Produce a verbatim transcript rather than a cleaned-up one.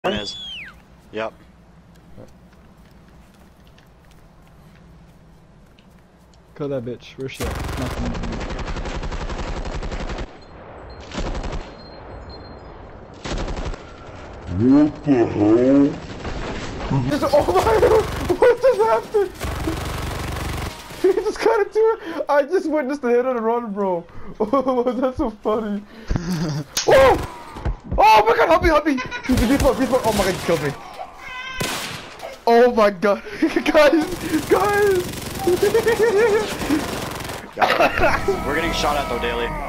One is. Yep. Kill that bitch. Where's she at? Nothing. What the hell? Just, oh my, what just happened? He just got into it. I just witnessed the hit on the run, bro. Oh, that's so funny. Oh! Oh my god, help me, help me! He's a respawn, respawn. Oh my god, he killed me. Oh my god. Guys, guys! We're getting shot at though, Daily.